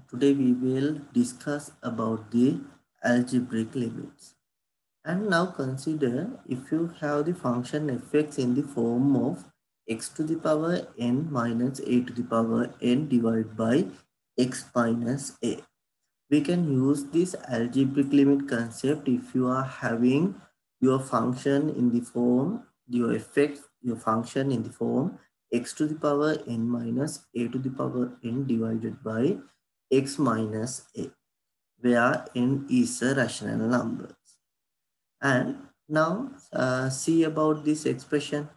Today we will discuss about the algebraic limits. And now consider if you have the function fx in the form of x to the power n minus a to the power n divided by x minus a. We can use this algebraic limit concept if you are having your function in the form, your function in the form x to the power n minus a to the power n divided by x minus a, where n is a rational number. And now see about this expression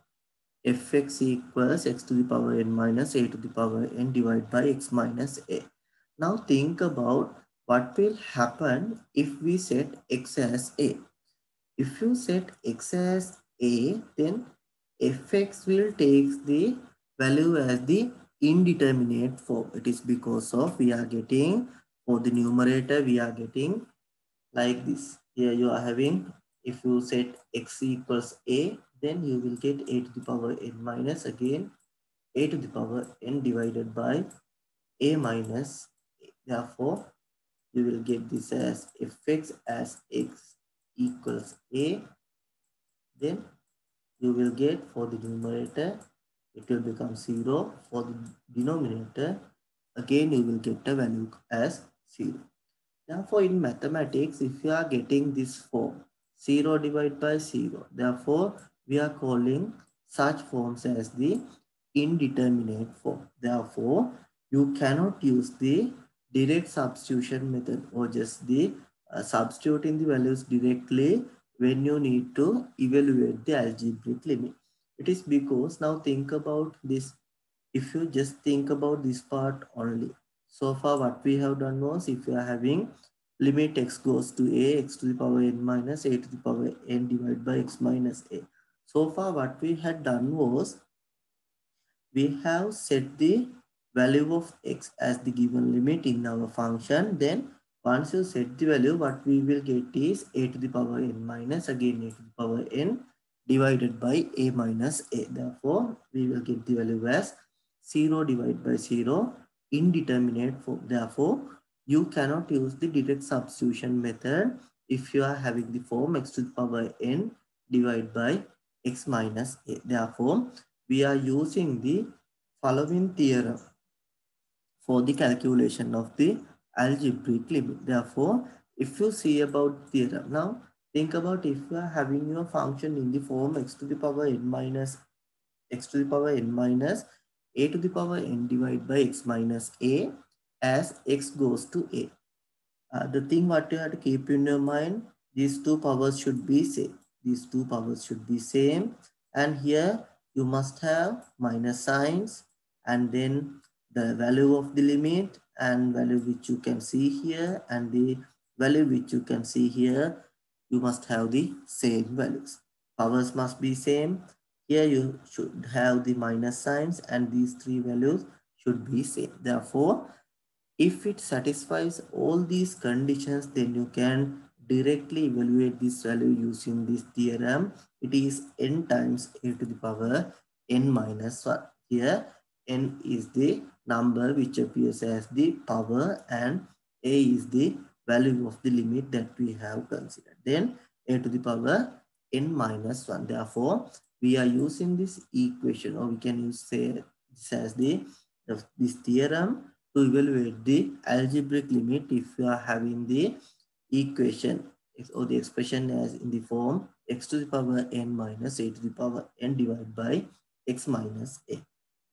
fx equals x to the power n minus a to the power n divided by x minus a. Now think about what will happen if we set x as a. If you set x as a, then fx will take the value as the indeterminate form. It is because of we are getting, for the numerator we are getting like this. Here you are having, if you set x equals a, then you will get a to the power n minus again a to the power n divided by a minus a. Therefore, you will get this as fx as x equals a. Then you will get, for the numerator, it will become 0. For the denominator, again you will get a value as 0. Therefore, in mathematics, if you are getting this form 0 divided by 0, therefore we are calling such forms as the indeterminate form. Therefore, you cannot use the direct substitution method or just the substituting the values directly when you need to evaluate the algebraic limit. It is because, now think about this, if you just think about this part only. So far what we have done was, if you are having limit x goes to a, x to the power n minus a to the power n divided by x minus a. So far what we had done was, we have set the value of x as the given limit in our function. Then once you set the value, what we will get is a to the power n minus again a to the power n divided by a minus a. Therefore, we will get the value as 0 divided by 0 indeterminate form. Therefore, you cannot use the direct substitution method if you are having the form x to the power n divided by x minus a. Therefore, we are using the following theorem for the calculation of the algebraic limit. Therefore, if you see about theorem, now think about if you are having your function in the form x to the power n minus a to the power n divided by x minus a, as x goes to a. The thing what you have to keep in your mind, these two powers should be same. These two powers should be same. And here you must have minus signs and then the value of the limit and value which you can see here and the value which you can see here. You must have the same values. Powers must be same. Here you should have the minus signs and these three values should be same. Therefore, if it satisfies all these conditions, then you can directly evaluate this value using this theorem. It is n times a to the power n minus 1. Here, n is the number which appears as the power and a is the value of the limit that we have considered. Then a to the power n minus 1. Therefore, we are using this equation, or we can use say this as this theorem to evaluate the algebraic limit if you are having the equation or the expression as in the form x to the power n minus a to the power n divided by x minus a.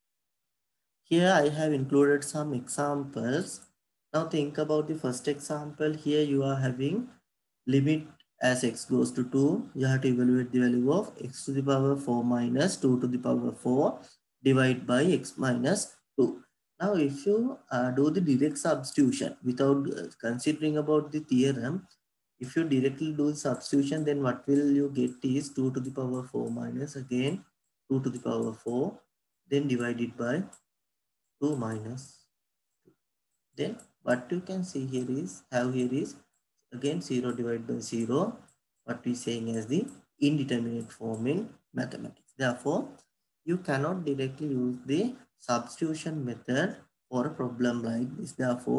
Here I have included some examples. Now think about the first example. Here you are having limit as x goes to 2. You have to evaluate the value of x to the power 4 minus 2 to the power 4 divided by x minus 2. Now if you do the direct substitution without considering about the theorem, if you directly do the substitution, then what will you get is 2 to the power 4 minus again 2 to the power 4, then divided by 2 minus 2. Then what you can see here is, again 0 divided by 0, what we saying as the indeterminate form in mathematics. Therefore, you cannot directly use the substitution method for a problem like this. Therefore,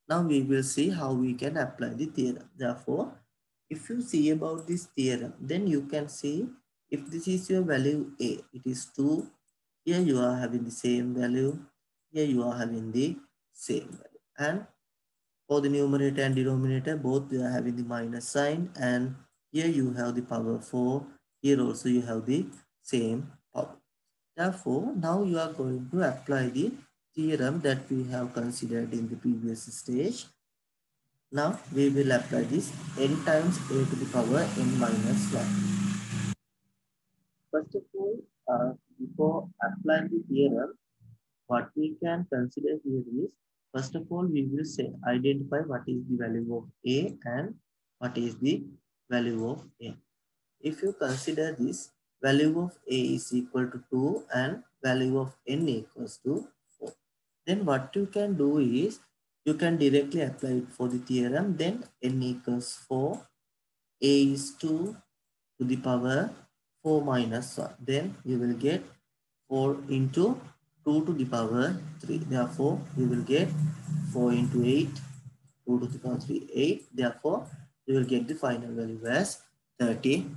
Now we will see how we can apply the theorem. Therefore, if you see about this theorem, then you can see if this is your value A, it is 2. Here you are having the same value. Here you are having the same value. And for the numerator and denominator, both they are having the minus sign. And here you have the power 4. Here also you have the same power. Therefore, now you are going to apply the theorem that we have considered in the previous stage. Now we will apply this n times a to the power n minus 1. First of all, before applying the theorem, what we can consider here is, first of all, we will say identify what is the value of a and what is the value of n. If you consider this, value of a is equal to 2 and value of n equals to 4. Then what you can do is, you can directly apply it for the theorem. Then n equals 4, a is 2 to the power 4 minus 1. Then you will get 4 into 2 to the power 3. Therefore, you will get 4 into 8, 2 to the power 3, 8. Therefore, you will get the final value as 30.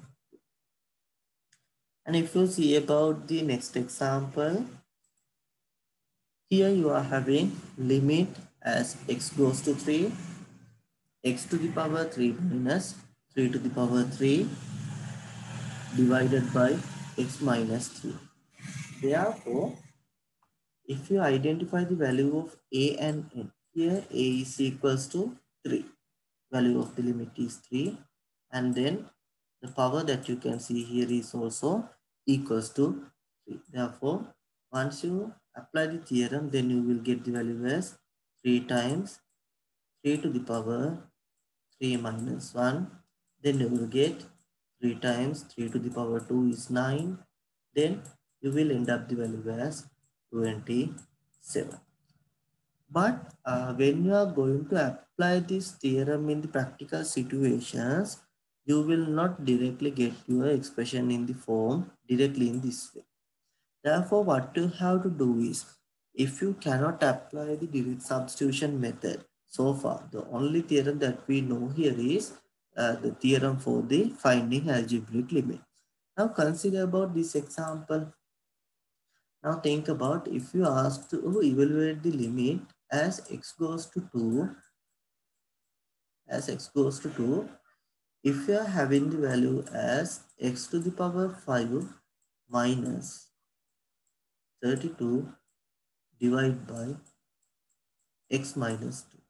And if you see about the next example, here you are having limit as x goes to 3, x to the power 3 minus 3 to the power 3 divided by x minus 3. Therefore, if you identify the value of a and n, here a is equals to 3. Value of the limit is 3. And then the power that you can see here is also equals to 3. Therefore, once you apply the theorem, then you will get the value as 3 times 3 to the power 3 minus 1. Then you will get 3 times 3 to the power 2 is 9. Then you will end up the value as 27. But when you are going to apply this theorem in the practical situations, you will not directly get your expression in the form directly in this way. Therefore, what you have to do is, if you cannot apply the direct substitution method so far, the only theorem that we know here is the theorem for the finding algebraic limit. Now consider about this example. Now think about, if you ask to evaluate the limit as x goes to 2, if you are having the value as x to the power 5 minus 32 divided by x minus 2.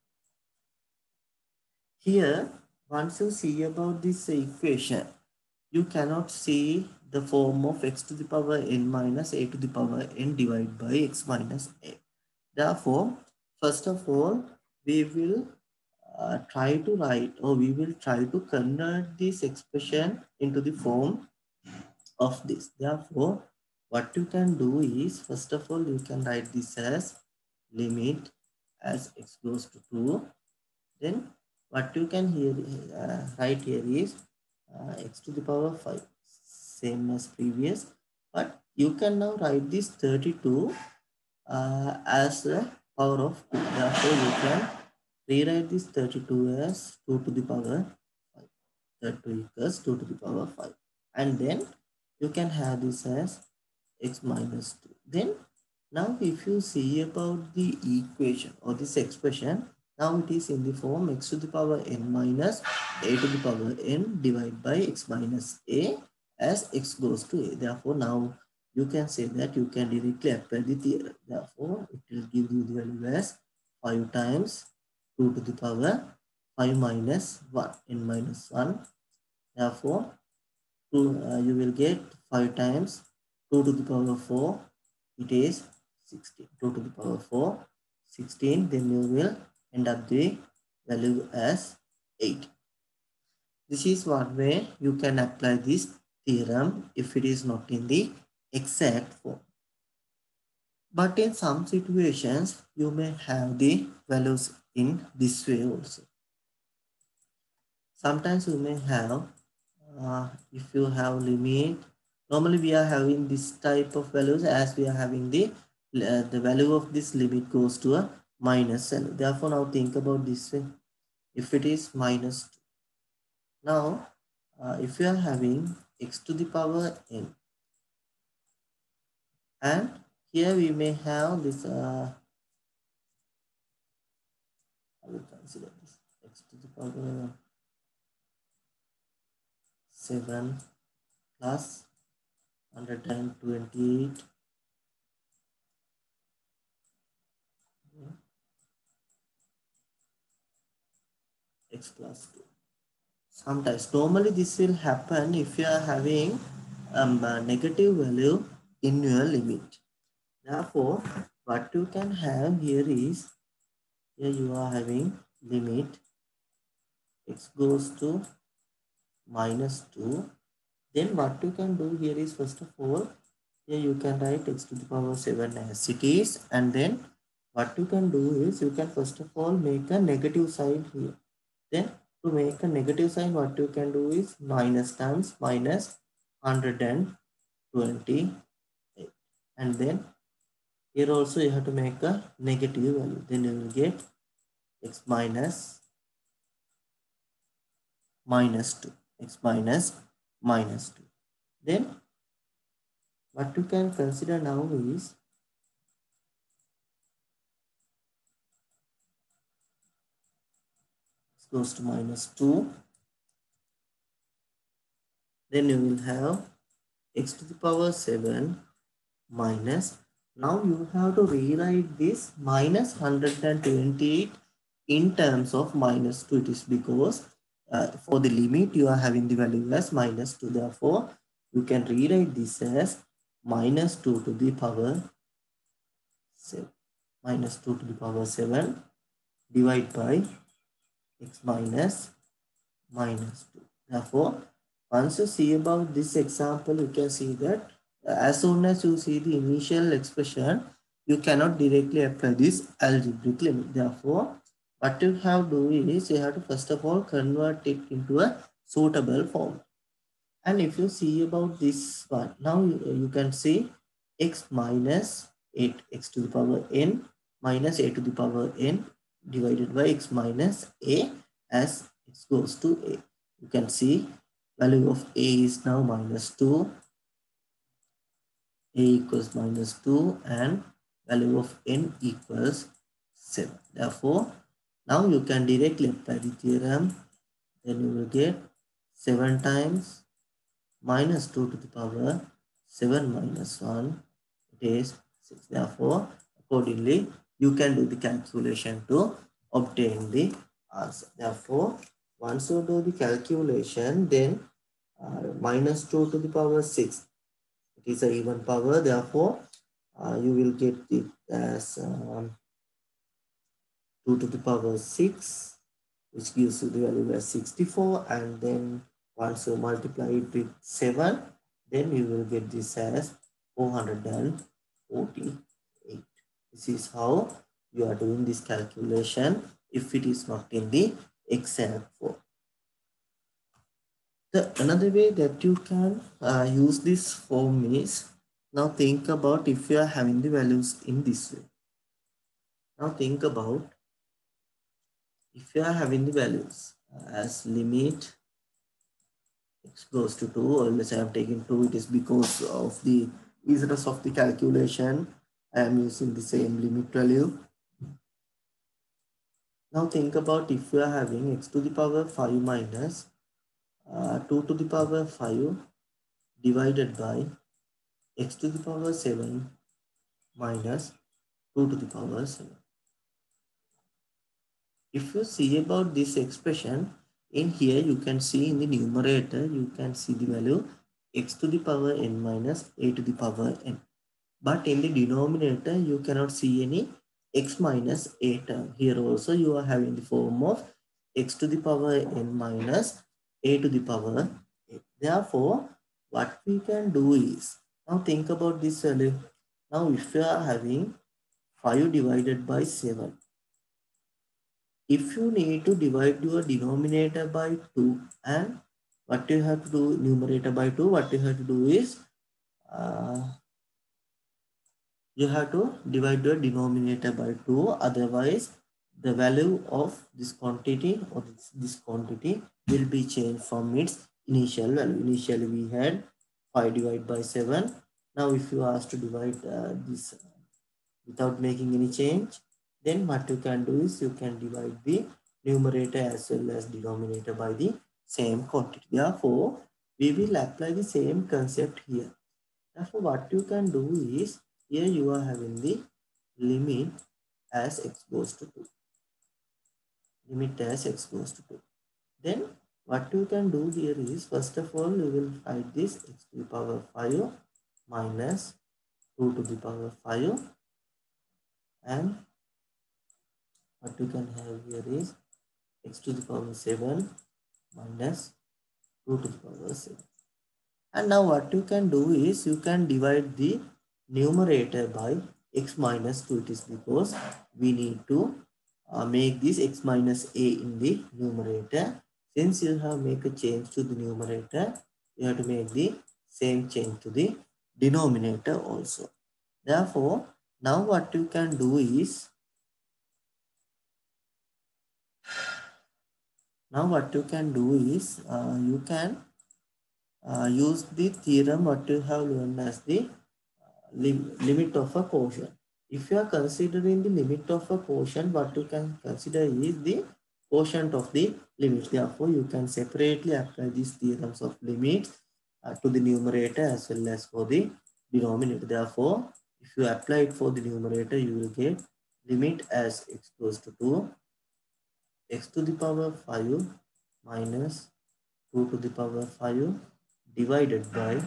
Here, once you see about this equation, you cannot see the form of x to the power n minus a to the power n divided by x minus a. Therefore, first of all, we will try to write, or we will try to convert this expression into the form of this. Therefore, what you can do is, first of all, you can write this as limit as x goes to 2. Then what you can here write here is x to the power 5, same as previous. But you can now write this 32 as a power of 2. Therefore, you can rewrite this 32 as 2 to the power 5. 32 equals 2 to the power 5. And then you can have this as x minus 2. Then now if you see about the equation or this expression, now it is in the form x to the power n minus a to the power n divided by x minus a as x goes to a. Therefore, now you can say that you can directly apply the theorem. Therefore, it will give you the value as 5 times 2 to the power 5 minus 1, n minus 1. Therefore, you will get 5 times 2 to the power 4, it is 16. 2 to the power 4, 16. Then you will end up the value as 8. This is one way you can apply this theorem if it is not in the exact form. But in some situations, you may have the values in this way also. Sometimes you may have, if you have limit, normally we are having this type of values as we are having the value of this limit goes to a minus L. Therefore, now think about this way. If it is minus 2. Now, if you are having x to the power n, and here we may have this, I will consider this x to the power 7 plus 128 x plus 2. Sometimes, normally this will happen if you are having a negative value in your limit. Therefore, what you can have here is, here you are having limit x goes to minus 2. Then what you can do here is, first of all, here you can write x to the power 7 as it is, and then what you can do is, you can first of all make a negative sign here. Then to make a negative sign, what you can do is minus times minus 128, and then here also you have to make a negative value. Then you will get x minus 2, x minus 2. Then what you can consider now is, x goes to minus 2. Then you will have x to the power 7 minus, now you have to rewrite this minus 128 in terms of minus 2. It is because for the limit you are having the value as minus 2. Therefore, you can rewrite this as minus 2 to the power 7. Minus 2 to the power 7 divided by x minus 2. Therefore, once you see about this example, you can see that as soon as you see the initial expression, you cannot directly apply this algebraic limit. Therefore, what you have to do is, you have to first of all convert it into a suitable form. And if you see about this one, now you can see x minus 8, x to the power n minus a to the power n divided by x minus a as x goes to a. You can see value of a is now minus 2, a equals minus 2, and value of n equals 7. Therefore, now you can directly apply the theorem. Then you will get 7 times minus 2 to the power 7 minus 1, it is 6. Therefore, accordingly, you can do the calculation to obtain the answer. Therefore, once you do the calculation, then minus 2 to the power 6, it is an even power. Therefore, you will get it as 2 to the power 6, which gives you the value as 64, and then once you multiply it with 7, then you will get this as 448. This is how you are doing this calculation if it is not in the exam form. Another way that you can use this form is, now think about if you are having the values in this way. Now think about if you are having the values as limit x goes to 2, or let's say I am taking 2, it is because of the easiness of the calculation. I am using the same limit value. Now think about if you are having x to the power 5 minus 2 to the power 5 divided by x to the power 7 minus 2 to the power 7. If you see about this expression, in here you can see in the numerator, you can see the value x to the power n minus a to the power n. But in the denominator, you cannot see any x minus a term. Here also you are having the form of x to the power n minus a to the power a. Therefore, what we can do is, now think about this value. Now if you are having 5 divided by 7, if you need to divide your denominator by 2, and what you have to do, numerator by 2, what you have to do is, you have to divide the denominator by 2, otherwise the value of this quantity or this quantity will be changed from its initial value. Initially we had 5 divided by 7. Now if you ask to divide this without making any change, then what you can do is you can divide the numerator as well as denominator by the same quantity. Therefore, we will apply the same concept here. Therefore, what you can do is, here you are having the limit as x goes to 2. Limit as x goes to 2. Then what you can do here is, first of all, you will find this x to the power 5 minus 2 to the power 5, and what you can have here is x to the power 7 minus 2 to the power 7. And now what you can do is you can divide the numerator by x minus 2. It is because we need to make this x minus a in the numerator. Since you have make a change to the numerator, you have to make the same change to the denominator also. Therefore, now what you can do is, you can use the theorem what you have learned as the limit of a quotient. If you are considering the limit of a quotient, what you can consider is the quotient of the limit. Therefore, you can separately apply these theorems of limits to the numerator as well as for the denominator. Therefore, if you apply it for the numerator, you will get limit as x goes to 2, x to the power 5 minus 2 to the power 5 divided by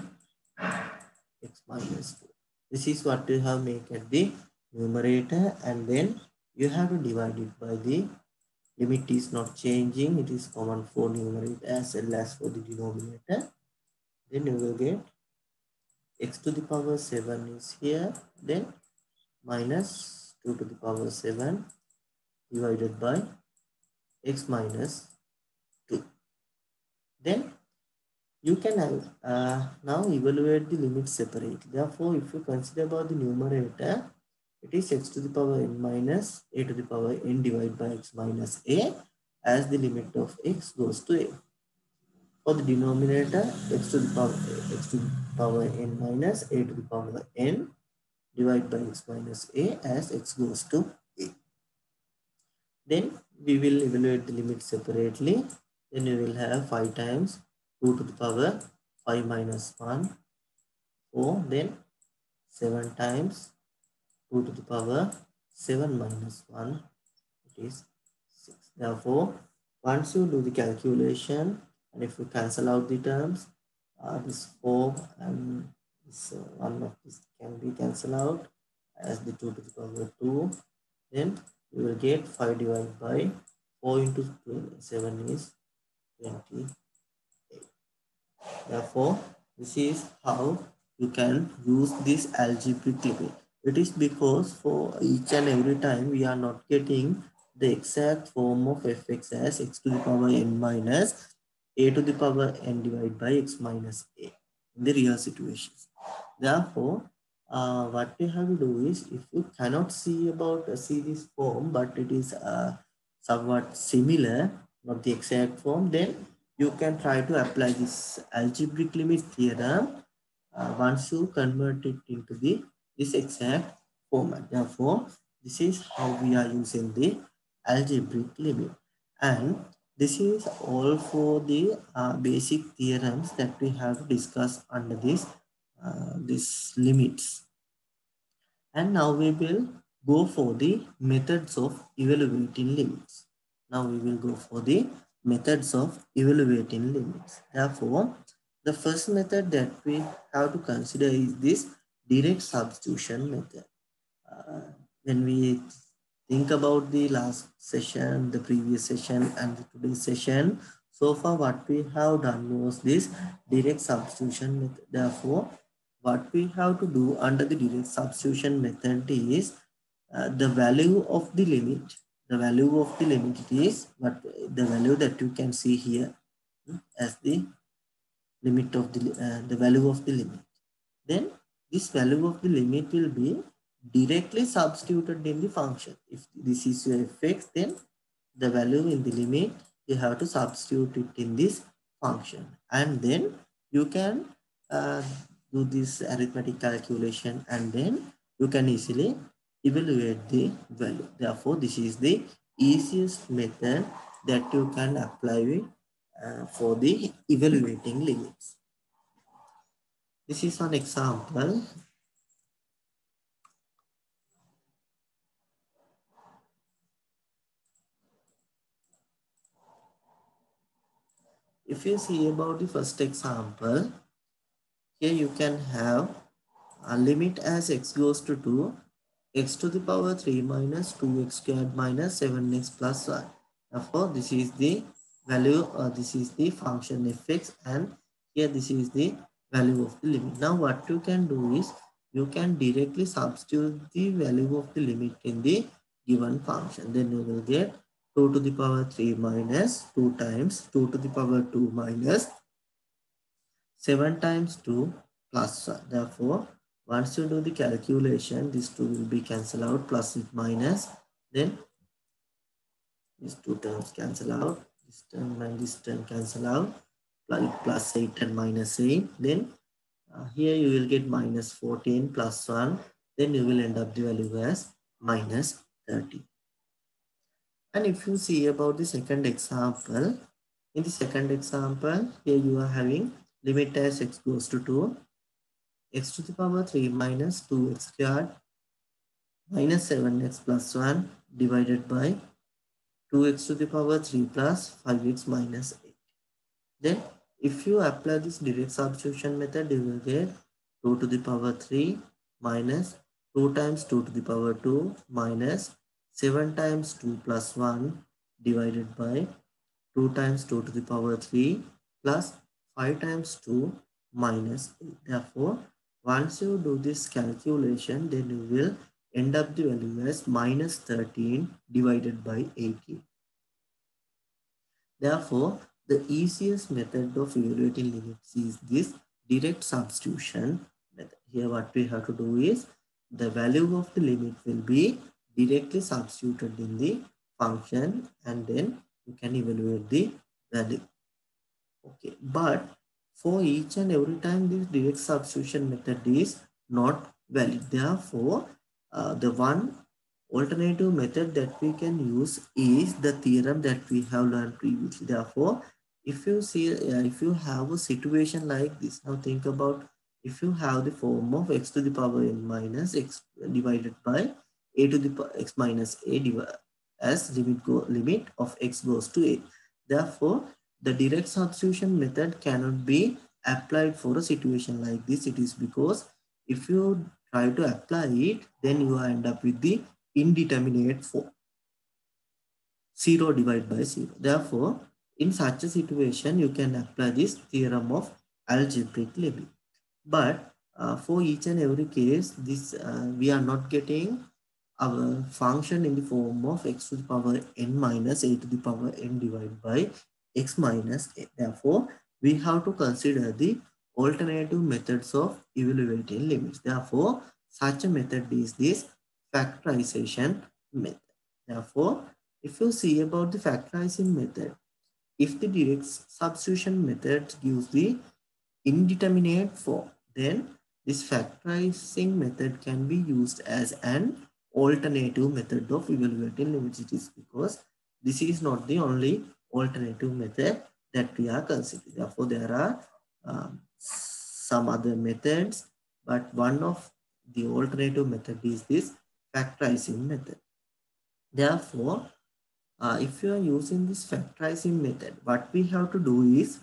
x minus 2. This is what you have make at the numerator, and then you have to divide it by the limit is not changing. It is common for numerator as well as for the denominator. Then you will get x to the power 7 is here, then minus 2 to the power 7 divided by x minus 2. Then you can now evaluate the limit separately. Therefore, if you consider about the numerator, it is x to the power n minus a to the power n divided by x minus a as the limit of x goes to a. For the denominator, x to the power n minus a to the power n divided by x minus a as x goes to a. Then we will evaluate the limit separately. Then we will have 5 times 2 to the power 5 minus 1, 4. Then 7 times 2 to the power 7 minus 1, it is 6. Therefore, once you do the calculation, and if you cancel out the terms, this 4 and this 1 of this can be cancelled out as the 2 to the power 2. Then you will get 5 divided by 4 into 7 is 28. Therefore, this is how you can use this algebraic limit. It is because for each and every time we are not getting the exact form of fx as x to the power n minus a to the power n divided by x minus a in the real situations. Therefore, what we have to do is, if you cannot see this form, but it is somewhat similar, not the exact form, then you can try to apply this algebraic limit theorem once you convert it into this exact format. Therefore, this is how we are using the algebraic limit, and this is all for the basic theorems that we have discussed under these limits. And now we will go for the methods of evaluating limits. Now we will go for the methods of evaluating limits. Therefore, the first method that we have to consider is this direct substitution method. When we think about the last session, the previous session, and the today's session, so far what we have done was this direct substitution method. Therefore, what we have to do under the direct substitution method is the value of the limit. The value of the limit is the value that you can see here as the limit of the value of the limit. Then this value of the limit will be directly substituted in the function. If this is your fx, then the value in the limit, you have to substitute it in this function. And then you can uh, do this arithmetic calculation, and then you can easily evaluate the value. Therefore, this is the easiest method that you can apply for the evaluating limits. This is an example. If you see about the first example, here you can have a limit as x goes to 2, x to the power 3 minus 2x squared minus 7x plus 1. Therefore, this is the value, this is the function fx, and here this is the value of the limit. Now what you can do is, you can directly substitute the value of the limit in the given function. Then you will get 2 to the power 3 minus 2 times 2 to the power 2 minus 7 times 2 plus 1. Therefore, once you do the calculation, these two will be cancelled out, plus with minus. Then these two terms cancel out. This term and this term cancel out. Plus 8 and minus 8. Then here you will get minus 14 plus 1. Then you will end up the value as minus 30. And if you see about the second example, in the second example, here you are having limit as x goes to 2, x to the power 3 minus 2x squared minus 7x plus 1 divided by 2x to the power 3 plus 5x minus 8. Then if you apply this direct substitution method, you will get 2 to the power 3 minus 2 times 2 to the power 2 minus 7 times 2 plus 1 divided by 2 times 2 to the power 3 plus 5 times 2 minus 8. Therefore, once you do this calculation, then you will end up the value as minus 13 divided by 18. Therefore, the easiest method of evaluating limits is this direct substitution method. Here what we have to do is, the value of the limit will be directly substituted in the function, and then you can evaluate the value. Okay, but for each and every time this direct substitution method is not valid. Therefore, the one alternative method that we can use is the theorem that we have learned previously. Therefore, if you see, if you have a situation like this, now think about, if you have the form of x to the power n minus x divided by a to the power x minus a as limit of x goes to a. Therefore, the direct substitution method cannot be applied for a situation like this. It is because if you try to apply it, then you end up with the indeterminate form, 0 divided by 0. Therefore, in such a situation, you can apply this theorem of algebraic limit. But for each and every case, this we are not getting our function in the form of x to the power n minus a to the power n divided by x minus a. Therefore, we have to consider the alternative methods of evaluating limits. Therefore, such a method is this factorization method. Therefore, if you see about the factorizing method, if the direct substitution method gives the indeterminate form, then this factorizing method can be used as an alternative method of evaluating limits. It is because this is not the only alternative method that we are considering. Therefore, there are some other methods, but one of the alternative method is this factorizing method. Therefore, if you are using this factorizing method, what we have to do is,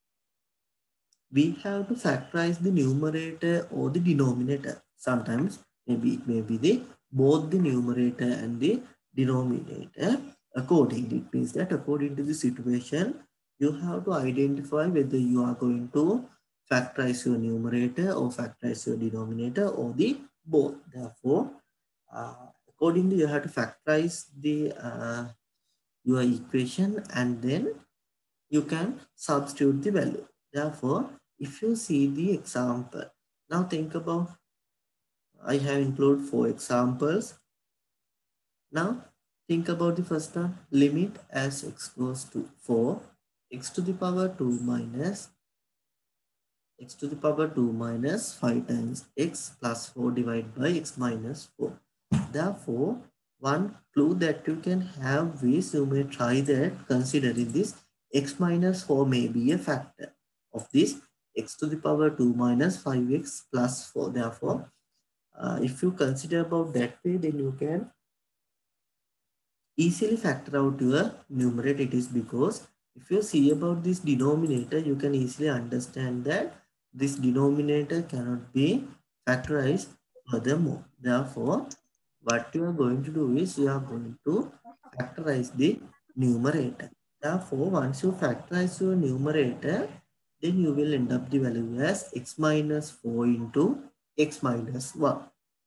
we have to factorize the numerator or the denominator. Sometimes maybe it may be the both the numerator and the denominator accordingly. It means that according to the situation, you have to identify whether you are going to factorize your numerator or factorize your denominator or the both. Therefore, accordingly, you have to factorize the your equation, and then you can substitute the value. Therefore, if you see the example, now think about I have included 4 examples. Now think about the first one. Limit as x goes to 4, x to the power 2 minus x to the power 2 minus 5 times x plus 4 divided by x minus 4. Therefore, one clue that you can have is you may try that considering this x minus 4 may be a factor of this x to the power 2 minus 5x plus 4. Therefore, if you consider about that way, then you can easily factor out your numerator. It is because if you see about this denominator, you can easily understand that this denominator cannot be factorized furthermore. Therefore, what you are going to do is you are going to factorize the numerator. Therefore, once you factorize your numerator, then you will end up the value as x minus 4 into x minus 1.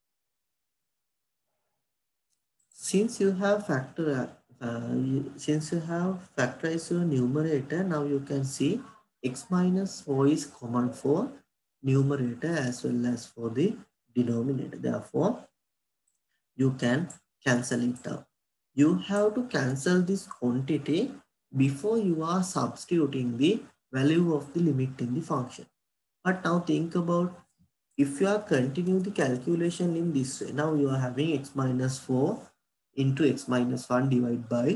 Since you have since you have factorized your numerator, now you can see x minus 4 is common for numerator as well as for the denominator. Therefore, you can cancel it out. You have to cancel this quantity before you are substituting the value of the limit in the function. But now think about if you are continuing the calculation in this way. Now you are having x minus 4 into x minus 1 divided by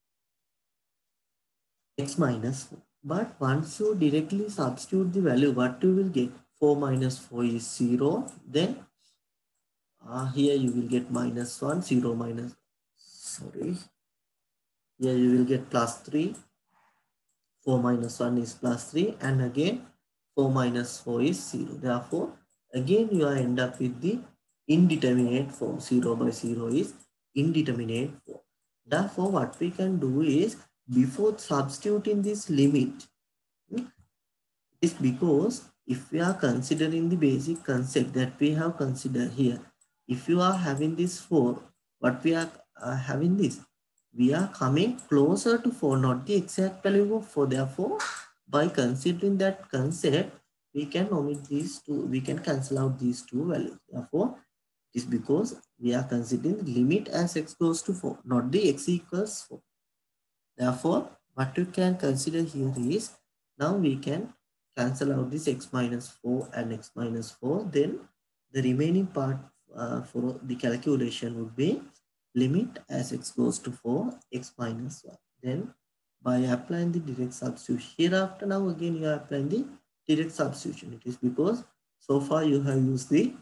x minus 4. But once you directly substitute the value, what you will get? 4 minus 4 is 0. Then here you will get minus 1, 0 minus, sorry. Here you will get plus 3. 4 minus 1 is plus 3. And again 4 minus 4 is 0. Therefore, again you are end up with the indeterminate form. 0 by 0 is indeterminate form. Therefore, what we can do is before substituting this limit, is because if we are considering the basic concept that we have considered here, if you are having this 4, what we are having this, we are coming closer to 4, not the exact value of 4. Therefore, by considering that concept, we can omit these two, we can cancel out these two values. Therefore, it is because we are considering the limit as x goes to 4, not the x equals 4. Therefore, what you can consider here is, now we can cancel out this x minus 4 and x minus 4. Then the remaining part for the calculation would be limit as x goes to 4, x minus 1. Then by applying the direct substitution, hereafter now again you are applying the direct substitution. It is because so far you have used the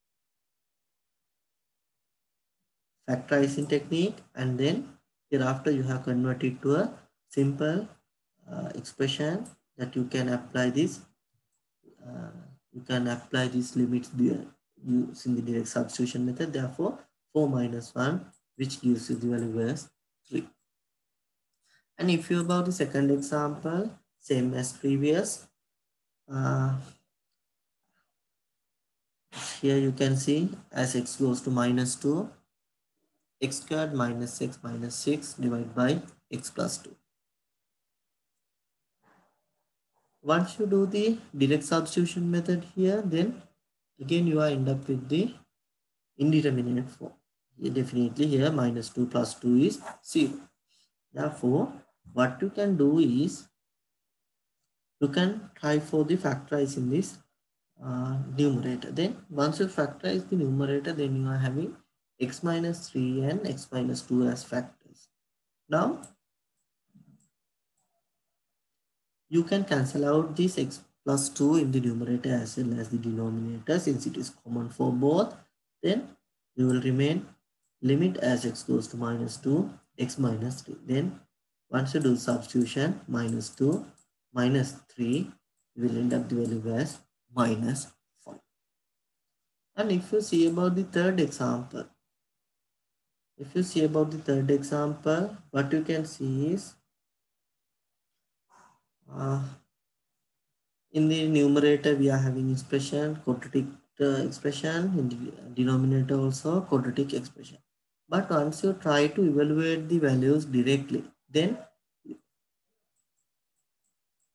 factorizing technique, and then hereafter you have converted to a simple expression that you can apply this. You can apply these limits there using the direct substitution method. Therefore, 4 minus 1, which gives you the value as 3. And if you about the second example, same as previous. Here you can see as x goes to minus 2, x squared minus x minus 6 divided by x plus 2. Once you do the direct substitution method here, then again you are end up with the indeterminate form. Here definitely here minus 2 plus 2 is 0. Therefore, what you can do is you can try for the factorizing this numerator. Then once you factorize the numerator, then you are having x minus 3 and x minus 2 as factors. Now you can cancel out this x plus 2 in the numerator as well as the denominator, since it is common for both. Then you will remain limit as x goes to minus 2, x minus 3. Then once you do substitution, minus 2 minus 3, you will end up the value as minus 5. And if you see about the third example, what you can see is in the numerator we are having expression, quadratic expression, in the denominator also quadratic expression. But once you try to evaluate the values directly, then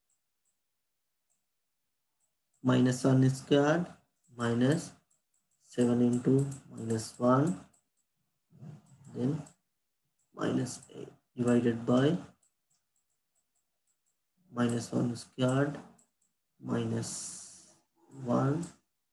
minus 1 squared minus 7 into minus 1, then minus 8 divided by minus 1 squared minus 1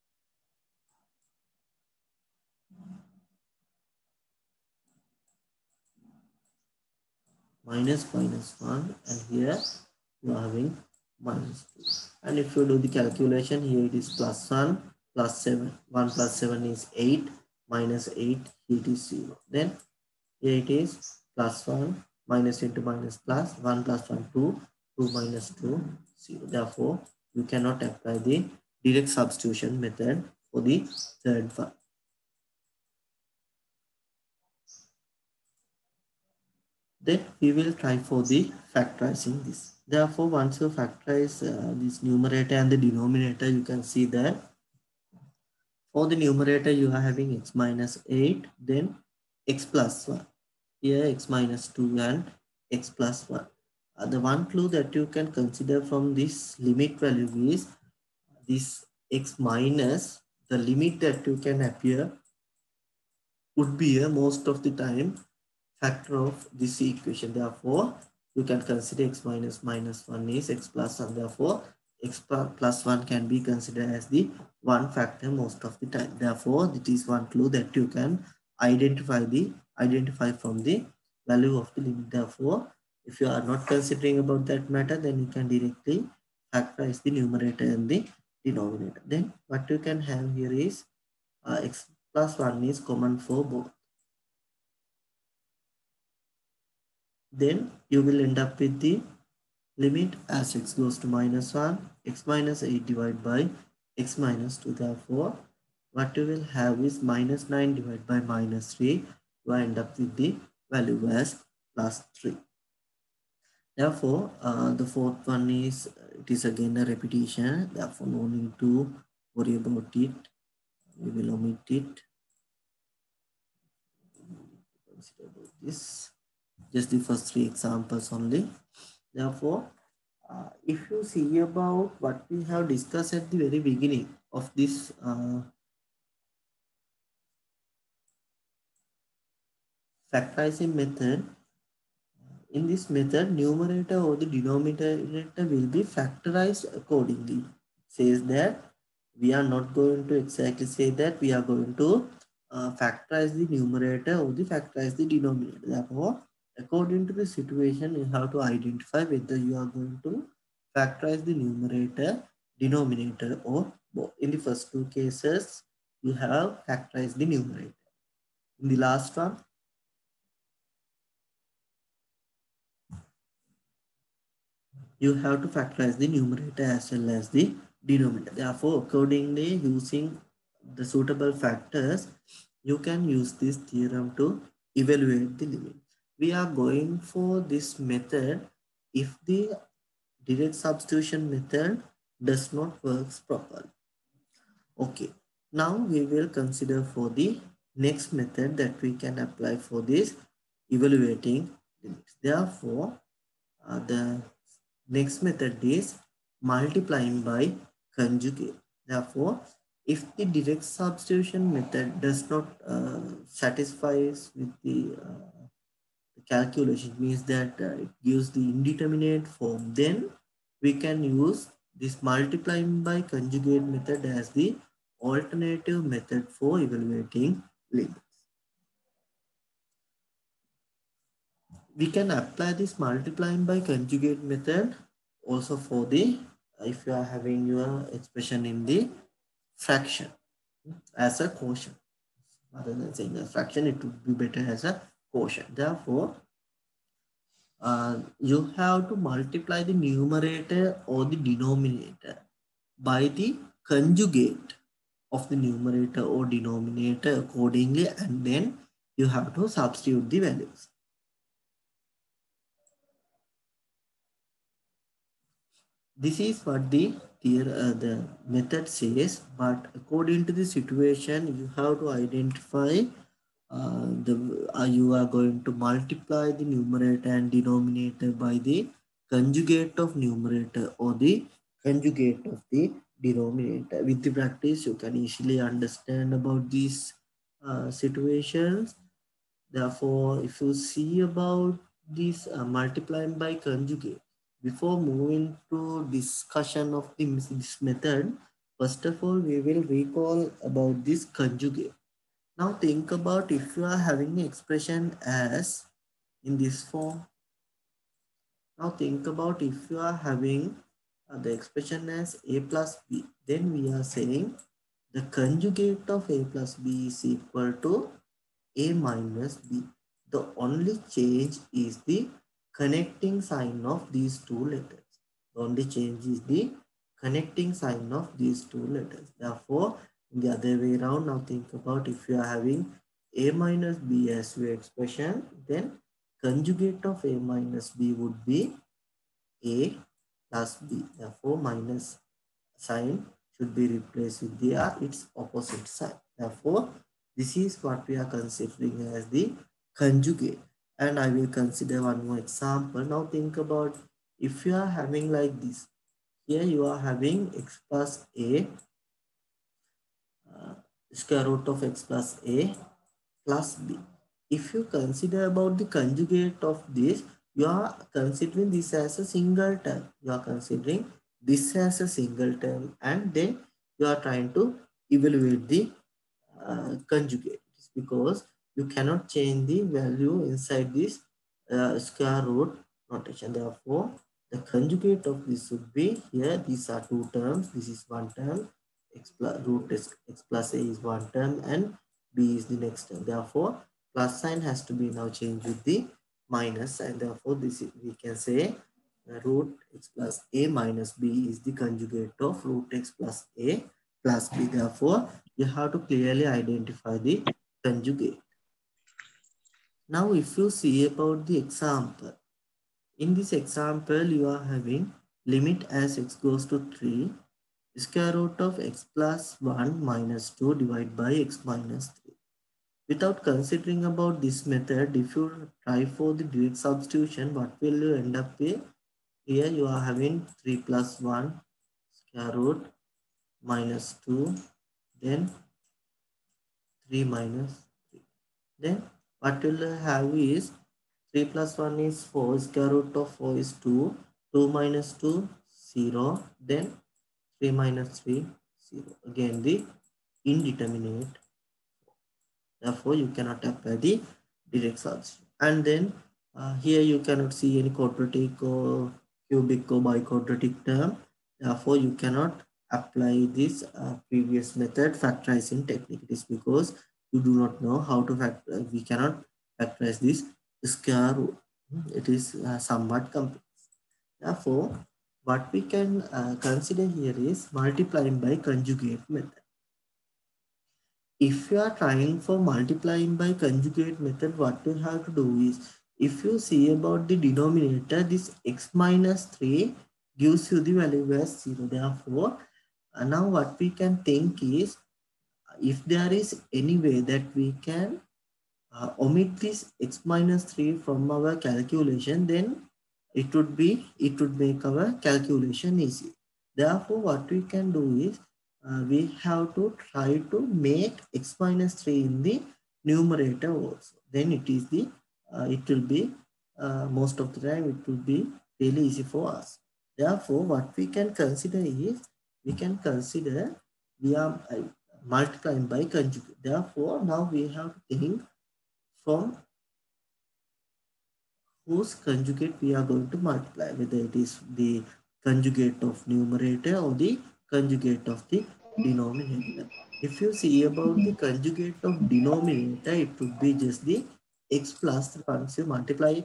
minus minus 1, and here you are having minus 2. And if you do the calculation, here it is plus 1 plus 7. 1 plus 7 is 8, minus 8, here it is 0. Then here it is plus 1, minus into minus plus, 1 plus 1, 2, 2 minus 2, 0. Therefore, you cannot apply the direct substitution method for the third one. Then we will try for the factorizing this. Therefore, once you factorize this numerator and the denominator, you can see that for the numerator you are having x minus 8, then x plus 1. Here x minus 2 and x plus 1. The one clue that you can consider from this limit value is this x minus, the limit that you can appear would be most of the time factor of this equation. Therefore, you can consider x minus minus 1 is x plus 1. Therefore, x plus 1 can be considered as the one factor most of the time. Therefore, it is one clue that you can identify from the value of the limit. Therefore, if you are not considering about that matter, then you can directly factorize the numerator and the denominator. Then what you can have here is x plus 1 is common for both. Then you will end up with the limit as x goes to minus 1, x minus 8 divided by x minus 2. Therefore, what you will have is minus 9 divided by minus 3. You end up with the value as plus 3. Therefore, the fourth one is, it is again a repetition. Therefore, no need to worry about it. We will omit it. Consider about this. Just the first 3 examples only. Therefore, if you see about what we have discussed at the very beginning of this factorizing method, in this method, numerator or the denominator will be factorized accordingly. It says that we are not going to exactly say that we are going to factorize the numerator or the factorize the denominator. Therefore, according to the situation, you have to identify whether you are going to factorize the numerator, denominator, or both. In the first 2 cases, you have factorized the numerator. In the last one, you have to factorize the numerator as well as the denominator. Therefore, accordingly, using the suitable factors, you can use this theorem to evaluate the limit. We are going for this method if the direct substitution method does not work properly. Okay, now we will consider for the next method that we can apply for this evaluating limits. Therefore, the next method is multiplying by conjugate. Therefore, if the direct substitution method does not satisfies with the calculation, means that it gives the indeterminate form, then we can use this multiplying by conjugate method as the alternative method for evaluating limits. We can apply this multiplying by conjugate method also for the if you are having your expression in the fraction as a quotient. Rather than saying a fraction, it would be better as a quotient. Therefore, you have to multiply the numerator or the denominator by the conjugate of the numerator or denominator accordingly, and then you have to substitute the values. This is what the method says, but according to the situation, you have to identify you are going to multiply the numerator and denominator by the conjugate of numerator or the conjugate of the denominator. With the practice, you can easily understand about these situations. Therefore, if you see about this multiplying by conjugate, before moving to discussion of this method, first of all, we will recall about this conjugate. Now think about if you are having an expression as in this form. Now think about if you are having the expression as a plus b, then we are saying the conjugate of a plus b is equal to a minus b. The only change is the connecting sign of these two letters. The only change is the connecting sign of these two letters. Therefore, in the other way around, now think about if you are having a minus b as your expression, then conjugate of a minus b would be a plus b. Therefore, minus sign should be replaced with its opposite sign. Therefore, this is what we are considering as the conjugate. And I will consider one more example. Now think about if you are having like this. Here you are having x plus a, square root of x plus a plus b. If you consider about the conjugate of this, you are considering this as a single term. You are considering this as a single term, and then you are trying to evaluate the conjugate. It's because you cannot change the value inside this square root notation. Therefore, the conjugate of this would be here. These are two terms. This is one term. X plus root x plus a is one term, and b is the next term. Therefore, plus sign has to be now changed with the minus, and therefore this is, we can say root x plus a minus b is the conjugate of root x plus a plus b. Therefore, you have to clearly identify the conjugate. Now, if you see about the example, in this example, you are having limit as x goes to 3, square root of x plus 1 minus 2 divided by x minus 3. Without considering about this method, if you try for the direct substitution, what will you end up with? Here you are having 3 plus 1 square root minus 2, then 3 minus 3. Then what will have is 3 plus 1 is 4, square root of 4 is 2, 2 minus 2, 0, then 3 minus 3, 0. Again the indeterminate. Therefore, you cannot apply the direct substitution. And then here you cannot see any quadratic or cubic or biquadratic term. Therefore, you cannot apply this previous method factorizing technique. It is because you do not know how to factor. We cannot factorize this square root. It is somewhat complex. Therefore, what we can consider here is multiplying by conjugate method. If you are trying for multiplying by conjugate method, what you have to do is, if you see about the denominator, this x minus 3 gives you the value as 0. Therefore, now what we can think is, if there is any way that we can omit this x minus 3 from our calculation, then it would make our calculation easy. Therefore, what we can do is, we have to try to make x minus 3 in the numerator also. Then it will be most of the time it will be really easy for us. Therefore, what we can consider is, we are multiplying by conjugate. Therefore, now we have to think from whose conjugate we are going to multiply, whether it is the conjugate of numerator or the conjugate of the denominator. If you see about the conjugate of denominator, it would be just the x plus 3. Once you multiply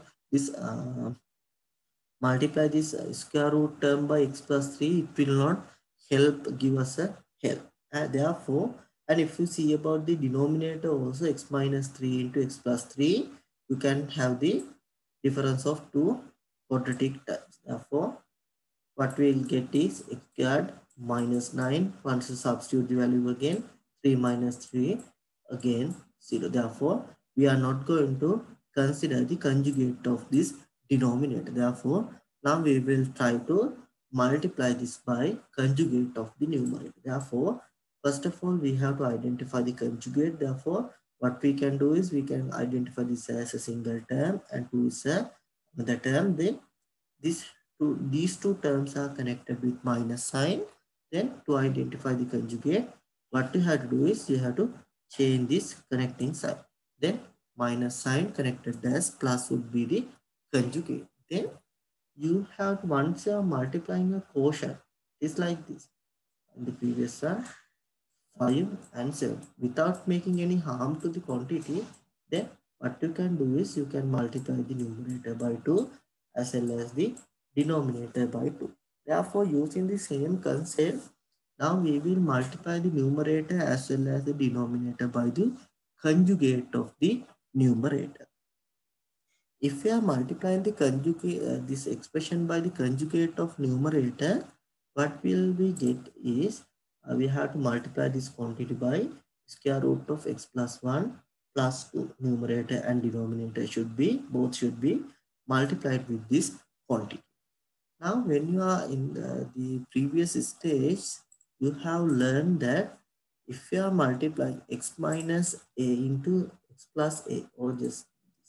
this square root term by x plus 3, it will not give us a help. Therefore, and if you see about the denominator also, x minus 3 into x plus 3, you can have the difference of two quadratic terms. Therefore, what we will get is x squared minus 9. Once you substitute the value again, 3 minus 3, again 0. Therefore, we are not going to consider the conjugate of this denominator. Therefore, now we will try to multiply this by conjugate of the numerator. Therefore, first of all, we have to identify the conjugate. Therefore, what we can do is we can identify this as a single term and 2 is another term. Then these two terms are connected with minus sign. Then to identify the conjugate, what you have to do is you have to change this connecting sign. Then minus sign connected as plus would be the conjugate. Then you have to, once you are multiplying a quotient, it's like this. And the previous one, 5 and 7. Without making any harm to the quantity, then what you can do is you can multiply the numerator by 2 as well as the denominator by 2. Therefore, using the same concept, now we will multiply the numerator as well as the denominator by the conjugate of the numerator. If we are multiplying the conjugate, this expression by the conjugate of numerator, what will we get is we have to multiply this quantity by square root of x plus 1 plus 2. Numerator and denominator should be, both should be multiplied with this quantity. Now, when you are in the previous stage, you have learned that if you are multiplying x minus a into x plus a, or just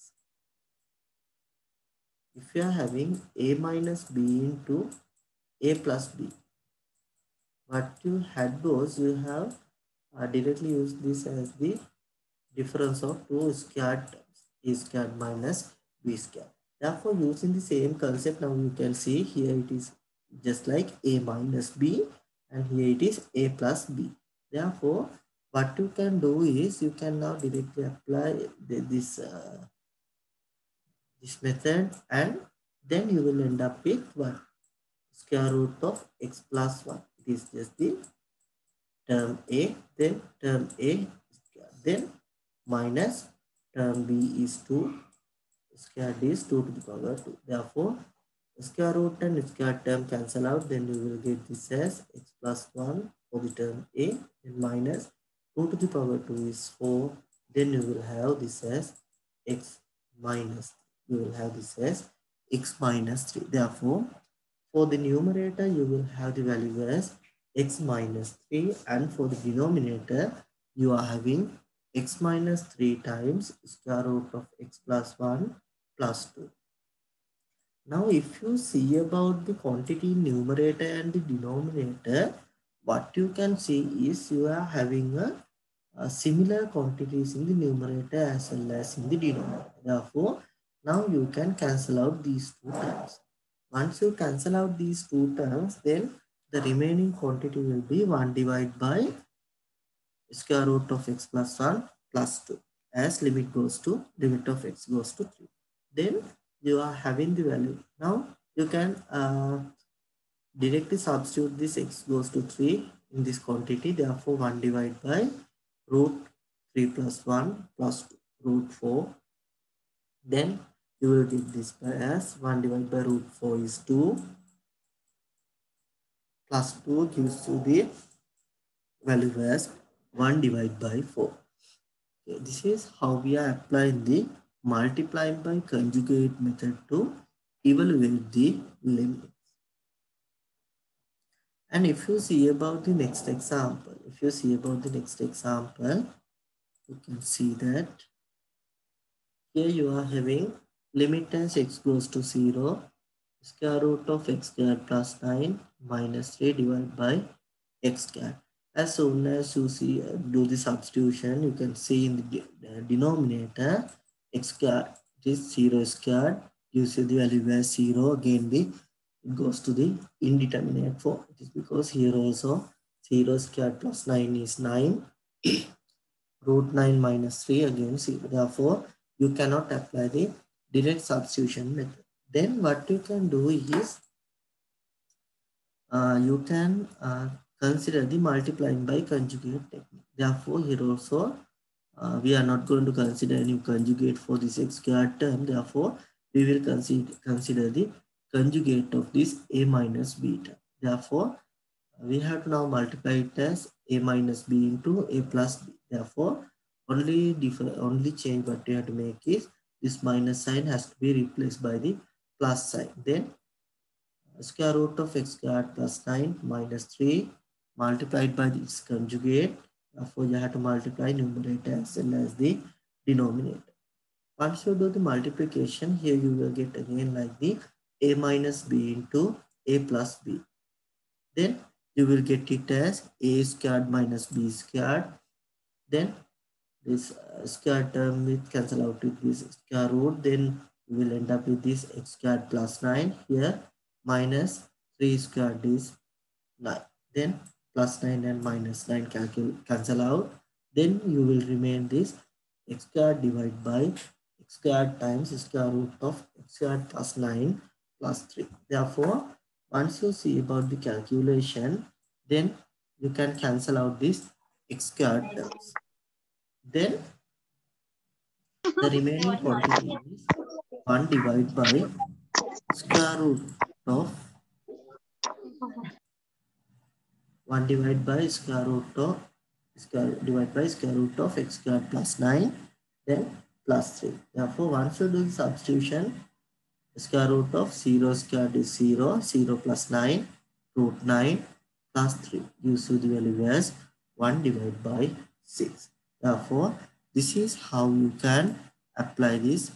if you are having a minus b into a plus b, what you had was you have directly used this as the difference of two squared terms, a squared minus b squared. Therefore, using the same concept, now you can see here it is just like a minus b and here it is a plus b. Therefore, what you can do is you can now directly apply this method and then you will end up with what? Square root of x plus 1. It is just the term A, then term A square, then minus term B is 2, square D is 2 to the power 2. Therefore, square root and square term cancel out, then you will get this as x plus 1 for the term A, then minus 2 to the power 2 is 4, then you will have this as x minus 3. You will have this as x minus 3. Therefore, for the numerator, you will have the value as x minus 3, and for the denominator, you are having x minus 3 times square root of x plus 1 plus 2. Now, if you see about the quantity numerator and the denominator, what you can see is you are having a similar quantities in the numerator as well as in the denominator. Therefore, now you can cancel out these two terms. Once you cancel out these two terms, then the remaining quantity will be 1 divided by square root of x plus 1 plus 2 as limit of x goes to 3. Then you are having the value. Now you can directly substitute this x goes to 3 in this quantity. Therefore, 1 divided by root 3 plus 1 plus 2, root 4. Then you will get this as 1 divided by root 4 is 2 plus 2 gives you the value as 1 divided by 4. Okay, this is how we are applying the multiplying by conjugate method to evaluate the limits. And if you see about the next example, you can see that here you are having limit as x goes to 0, square root of x squared plus 9 minus 3 divided by x squared. As soon as you see do the substitution, you can see in the denominator x squared is 0 squared gives you the value as 0. Again it goes to the indeterminate form. It is because here also 0 squared plus 9 is 9. Root 9 minus 3 again 0. Therefore, you cannot apply the direct substitution method. Then what you can do is you can consider the multiplying by conjugate technique. Therefore, here also we are not going to consider any conjugate for this x squared term. Therefore, we will consider the conjugate of this a minus b term. Therefore, we have to now multiply it as a minus b into a plus b. Therefore, only change what we have to make is this minus sign has to be replaced by the plus sign. Then square root of x squared plus 9 minus 3 multiplied by its conjugate. Therefore, you have to multiply numerator as well as the denominator. Once you do the multiplication, here you will get again like the a minus b into a plus b. Then you will get it as a squared minus b squared. Then this square term will cancel out with this square root. Then you will end up with this x squared plus 9 here minus 3 squared is 9. Then plus 9 and minus 9 cancel out. Then you will remain this x squared divided by x squared times square root of x squared plus 9 plus 3. Therefore, once you see about the calculation, then you can cancel out this x squared terms. Then the remaining quantity is 1 divided by square root of 1 divided by square root of square root of x squared plus 9, then plus 3. Therefore, once you do the substitution, square root of 0 squared is 0, 0 plus 9, root 9 plus 3 gives you the value as 1 divided by 6. Therefore, this is how you can apply this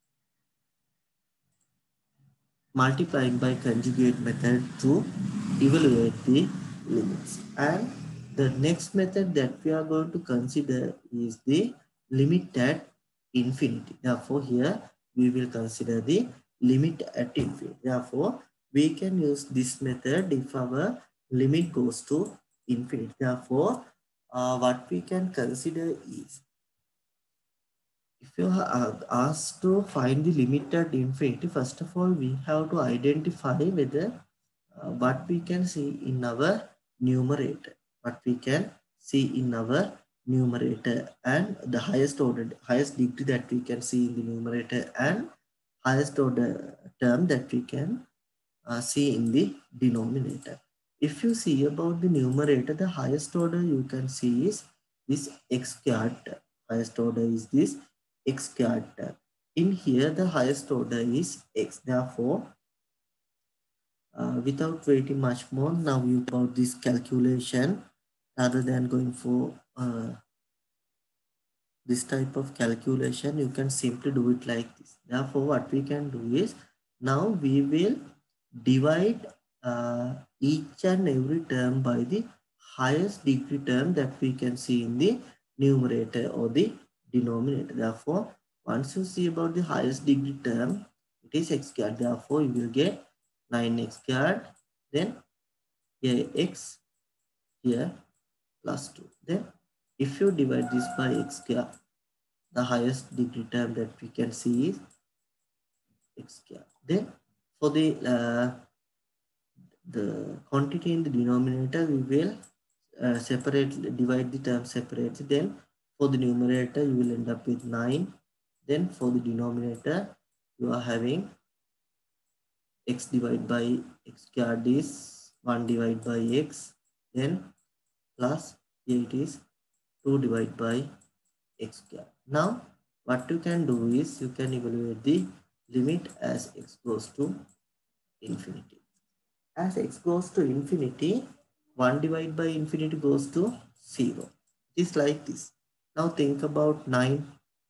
multiplying by conjugate method to evaluate the limits. And the next method that we are going to consider is the limit at infinity. Therefore, here we will consider the limit at infinity. Therefore, we can use this method if our limit goes to infinity. Therefore, what we can consider is, if you are asked to find the limit at infinity, first of all, we have to identify whether what we can see in our numerator. What we can see in our numerator and the highest degree that we can see in the numerator and highest order term that we can see in the denominator. If you see about the numerator, the highest order you can see is this x squared term. Highest order is this x squared term. In here, the highest order is x. Therefore, without waiting much more, now you about this calculation rather than going for this type of calculation, you can simply do it like this. Therefore, what we can do is, now we will divide each and every term by the highest degree term that we can see in the numerator or the denominator. Therefore, once you see about the highest degree term, it is x squared. Therefore, you will get 9x squared, then here x, here plus 2. Then if you divide this by x squared, the highest degree term that we can see is x squared. Then for the quantity in the denominator, we will divide the term separately. Then for the numerator, you will end up with 9. Then for the denominator, you are having x divided by x squared is 1 divided by x. Then plus here it is 2 divided by x squared. Now, what you can do is you can evaluate the limit as x goes to infinity. As x goes to infinity, 1 divided by infinity goes to 0. It is like this. Now think about 9.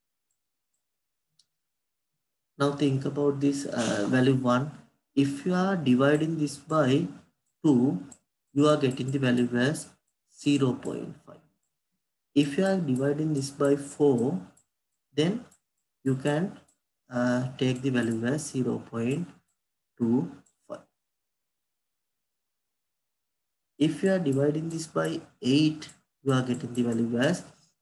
Now think about this value 1. If you are dividing this by 2, you are getting the value as 0.5. If you are dividing this by 4, then you can take the value as 0.25. If you are dividing this by 8, you are getting the value as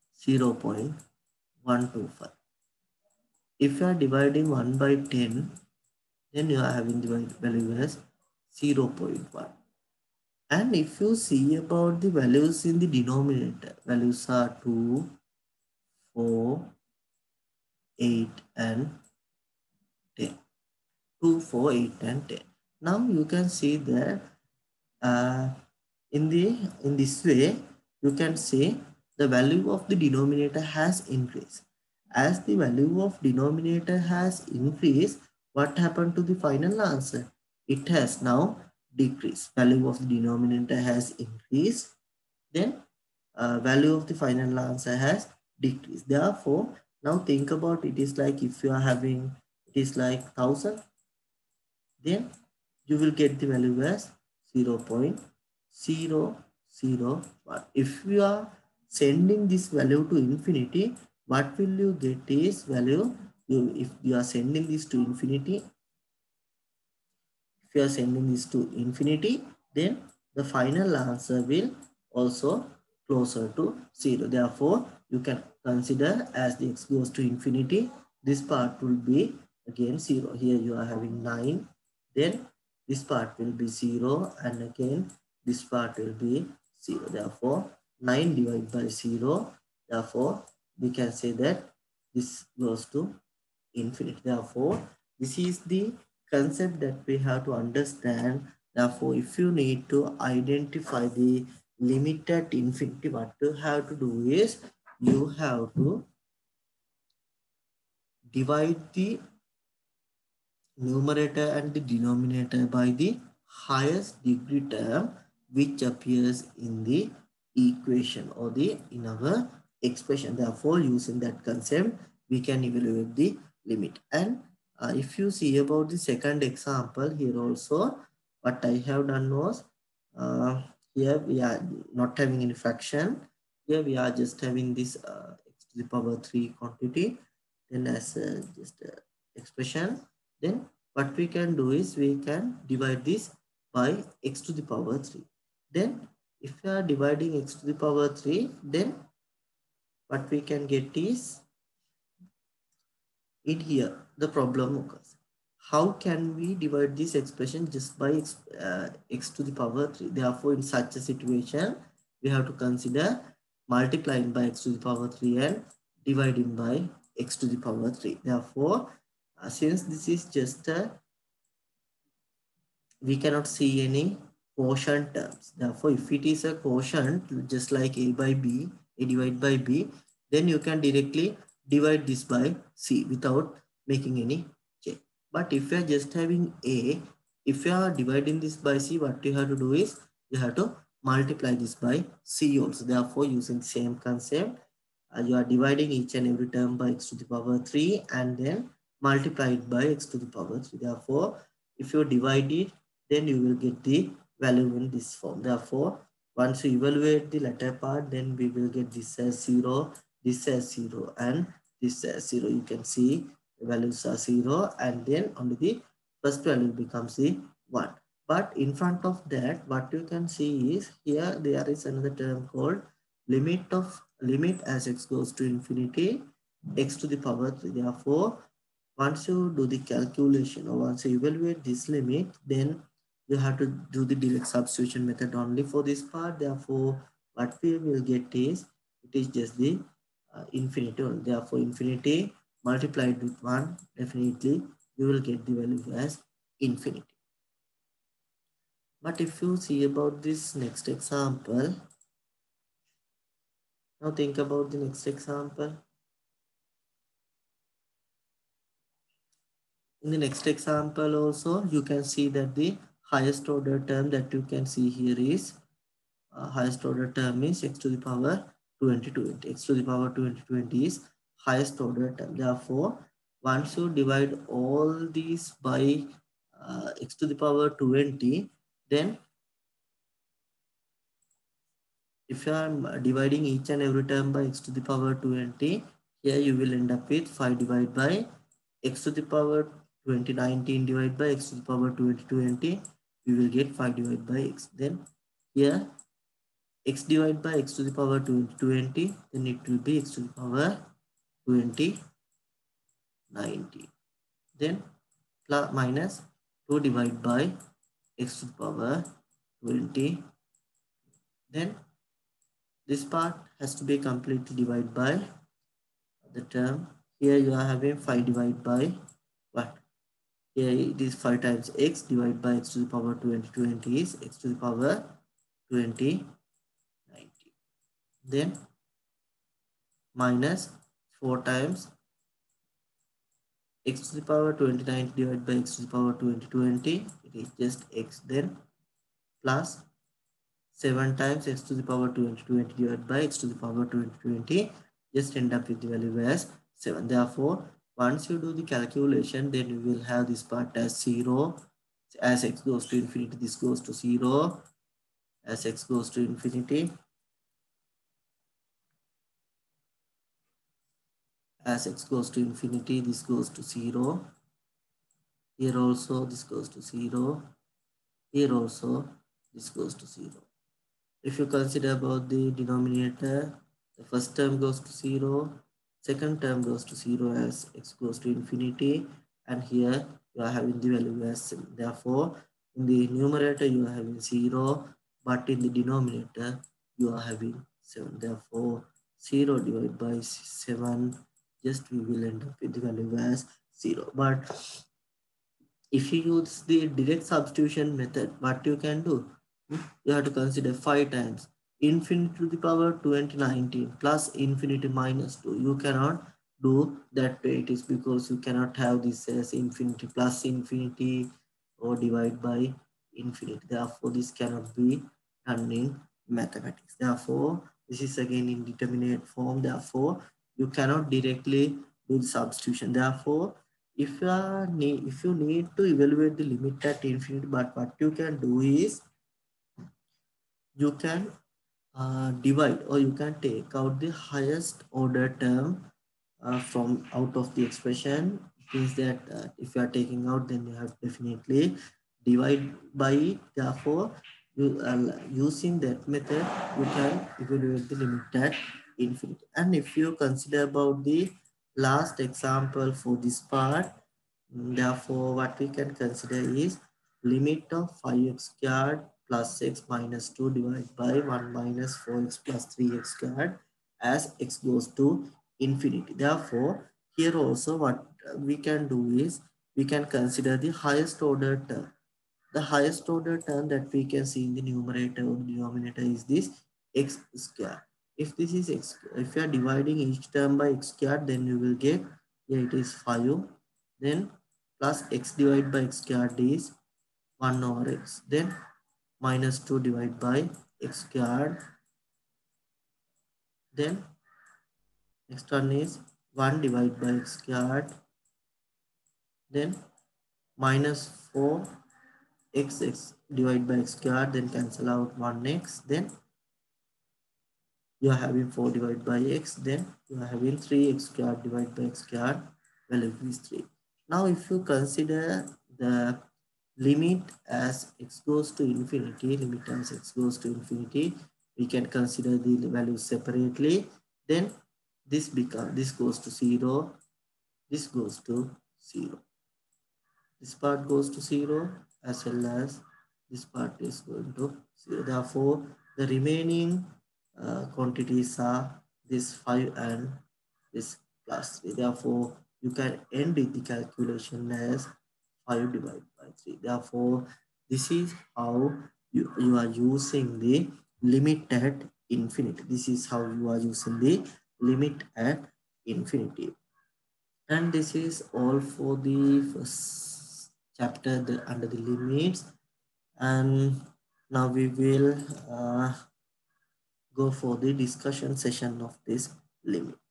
0.125. If you are dividing 1 by 10, then you are having the value as 0.1. And if you see about the values in the denominator, values are 2, 4, 8 and 10. 2, 4, 8 and 10. Now you can see that in this way, you can say the value of the denominator has increased. As the value of denominator has increased, what happened to the final answer? it has now decreased. Value of the denominator has increased. Then value of the final answer has decreased. Therefore, now think about it is like if you are having, it is like 1000, then you will get the value as 0.001. If you are sending this value to infinity, what will you get is value, if you are sending this to infinity, if you are sending this to infinity, then the final answer will also closer to 0. Therefore, you can consider as the x goes to infinity, this part will be again 0. Here you are having 9, then this part will be 0, and again this part will be 0. Therefore, 9 divided by 0. Therefore, we can say that this goes to infinity. Therefore, this is the concept that we have to understand. Therefore, if you need to identify the limit at infinity, what you have to do is you have to divide the numerator and the denominator by the highest degree term which appears in the equation or the in our expression. Therefore, using that concept, we can evaluate the limit. And if you see about the second example here also, what I have done was, here we are not having any fraction. Here we are just having this x to the power 3 quantity, then as just expression. Then what we can do is we can divide this by x to the power 3. Then if we are dividing x to the power 3, then what we can get is, in here the problem occurs. How can we divide this expression just by x to the power 3? Therefore, in such a situation, we have to consider multiplying by x to the power 3 and dividing by x to the power 3. Therefore, since this is just a, we cannot see any quotient terms. Therefore, if it is a quotient, just like a by b, a divided by b, then you can directly divide this by c without making any change. But if you are just having a, if you are dividing this by c, what you have to do is you have to multiply this by c also. Therefore, using the same concept, you are dividing each and every term by x to the power 3 and then multiply it by x to the power 3. Therefore, if you divide it, then you will get the value in this form. Therefore, once you evaluate the latter part, then we will get this as 0, this as 0, and this as 0. You can see the values are 0, and then only the first value becomes the 1. But in front of that, what you can see is here there is another term called limit as x goes to infinity, x to the power 3. Therefore, once you do the calculation or once you evaluate this limit, then you have to do the direct substitution method only for this part. Therefore, what we will get is, it is just the infinity only. Therefore, infinity multiplied with 1, definitely you will get the value as infinity. But if you see about this next example, now think about the next example. In the next example also, you can see that the highest order term that you can see here is, highest order term is x to the power 2020. X to the power 2020 is highest order term. Therefore, once you divide all these by x to the power 20, then if you are dividing each and every term by x to the power 20, here you will end up with 5 divided by x to the power 2019 divided by x to the power 2020. We will get 5 divided by x. Then here x divided by x to the power 20, then it will be x to the power 2090. Then plus minus 2 divided by x to the power 20. Then this part has to be completely divided by the term. Here you are having 5 divided by what? Here it is 5 times x divided by x to the power 20 is x to the power 2090. Then minus 4 times x to the power 2090 divided by x to the power 2020, it is just x, then plus 7 times x to the power 2020 divided by x to the power 2020, just end up with the value as 7. Therefore, once you do the calculation, then you will have this part as 0. As x goes to infinity, this goes to 0. As x goes to infinity, as x goes to infinity, this goes to 0. Here also this goes to 0. Here also this goes to 0. If you consider about the denominator, the first term goes to 0, second term goes to 0 as x goes to infinity, and here you are having the value as 7. Therefore, in the numerator you are having 0, but in the denominator you are having 7. Therefore, 0 divided by 7, just we will end up with the value as 0. But if you use the direct substitution method, what you can do? You have to consider 5 times infinity to the power 2019 plus infinity minus 2. You cannot do that way. It is because you cannot have this as infinity plus infinity or divide by infinity. Therefore, this cannot be done in mathematics. Therefore, this is again indeterminate form. Therefore, you cannot directly do the substitution. Therefore, if you need to evaluate the limit at infinity, but what you can do is you can divide, or you can take out the highest order term from out of the expression. It means that if you are taking out, then you have definitely divide by it. Therefore, you using that method, you can evaluate the limit at infinity. And if you consider about the last example for this part, therefore what we can consider is limit of 5x squared plus x minus 2 divided by 1 minus 4x plus 3x squared as x goes to infinity. Therefore, here also what we can do is we can consider the highest order term. The highest order term that we can see in the numerator or denominator is this x square. If this is x, if you are dividing each term by x squared, then you will get, here it is 5, then plus x divided by x squared is 1 over x, then minus 2 divided by x squared, then next one is 1 divided by x squared, then minus 4 x divided by x squared, then cancel out 1x, then you are having 4 divided by x, then you are having 3x squared divided by x squared, value is 3. Now if you consider the limit as x goes to infinity, limit as x goes to infinity, we can consider the values separately. Then this goes to 0, this goes to 0. This part goes to 0 as well as this part is going to 0. Therefore, the remaining quantities are this 5 and this plus 3. Therefore, you can end with the calculation as 5 divided by 3. Therefore, this is how you are using the limit at infinity. This is how you are using the limit at infinity. And this is all for the first chapter, under the limits. And now we will go for the discussion session of this limit.